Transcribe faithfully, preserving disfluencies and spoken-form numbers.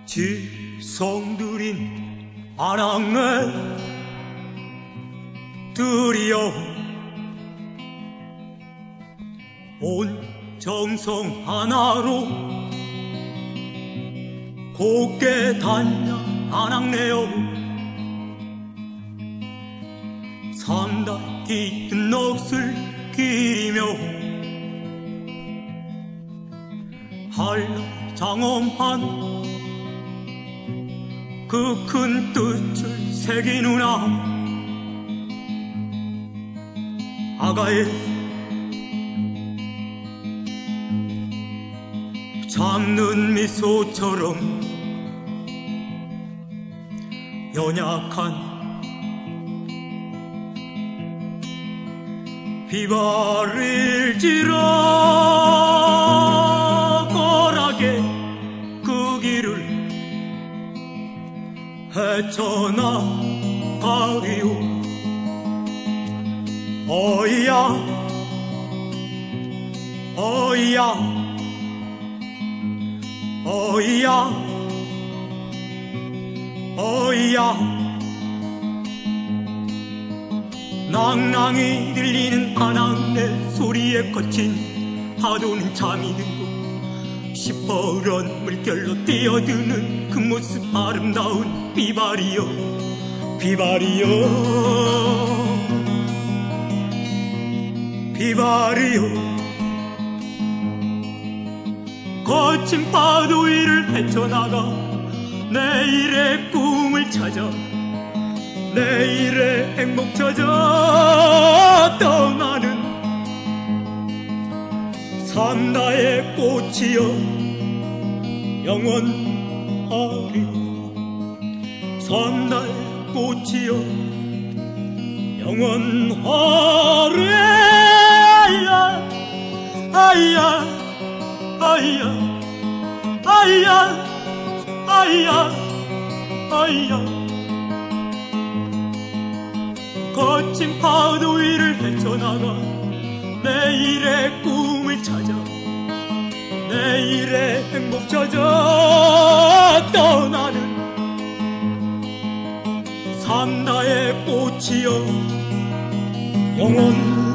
지성들인 아낙네 들이여 온 정성 하나로 곱게 단냐 아낙네여 삼다 깊은 넋을 기리며 한라 장엄한 그 큰 뜻을 새기누나 아가의 참는 미소처럼 연약한 비바릴지라 거라게 그 길을 헤쳐나가리오. 어이야 어이야 어이야 어이야 낭낭이 들리는 아낙네 소리에 거친 파도는 잠이 들고 시퍼런 물결로 뛰어드는 그 모습 아름다운 비바리여 비바리여 비바리여 거친 파도 위를 헤쳐나가 내일의 꿈을 찾아 내일의 행복 찾아 떠나는 삼다의 꽃이여 영원하리. 삼다의 꽃이여 영원하리. 아이야 아이야 아이야 아이야 아이야 아이야 거친 파도 위를 헤쳐나가 내일의 꿈을 찾아 내일의 행복 찾아 떠나는 삼다의 꽃이여 영원